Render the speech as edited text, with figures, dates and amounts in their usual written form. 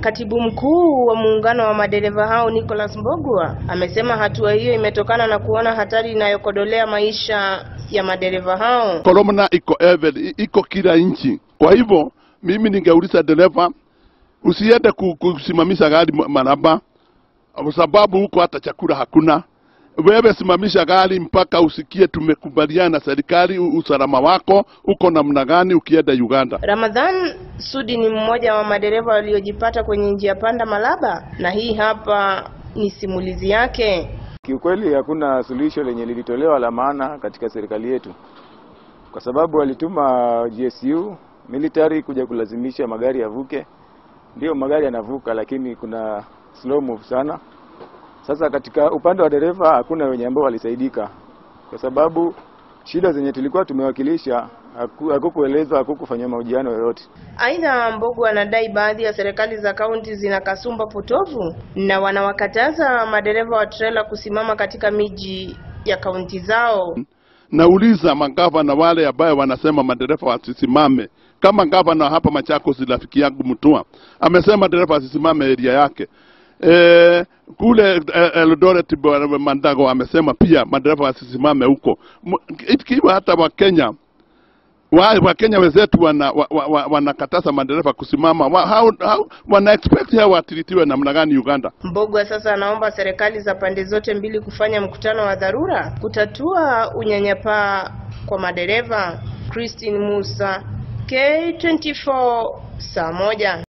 Katibu mkuu wa muungano wa madereva hao Nicholas Mbogwa amesema hatua hiyo imetokana na kuona hatari inayokodolea maisha ya madereva hao. Corona iko kila nchi. Kwa hivyo mimi ningeuliza dereva usiende kusimamisha gari maraba kwa sababu huko hata chakula hakuna. Wewe simamisha gari mpaka usikie tumekubaliana na serikali usalama wako uko namna gani ukienda Uganda. Ramadhan Sudi ni mmoja wa madereva waliojipata kwenye njia panda Malaba, na hii hapa ni simulizi yake. Kiukweli hakuna suluhisho lenye lilitolewa la maana katika serikali yetu, kwa sababu walituma GSU military kuja kulazimisha magari yavuke. Ndio magari yanavuka, lakini kuna slow move sana. Sasa katika upande wa dereva hakuna wenye ambao walisaidika, kwa sababu shida zenye tulikuwa tumewakilisha hakukuelezwa, hakukufanywa mahojiano yoyote. Aidha, Mbogwa anadai baadhi ya serikali za kaunti zina kasumba potovu na wanawakataza madereva wa trailer kusimama katika miji ya kaunti zao. Nauliza magavana wale ambao wanasema madereva wasisimame, kama gavana hapa Machakos rafiki yangu Mutua amesema dereva wasisimame area yake. Kule Eldoret Mandago amesema pia madereva wasisimame huko. Ikiwa hata Wakenya wenzetu wanakataza madereva kusimama, wana expect hao watiritiwe namna gani Uganda? Mbogwa sasa anaomba serikali za pande zote mbili kufanya mkutano wa dharura kutatua unyanyapaa kwa madereva. Christine Musa, K24, saa 1.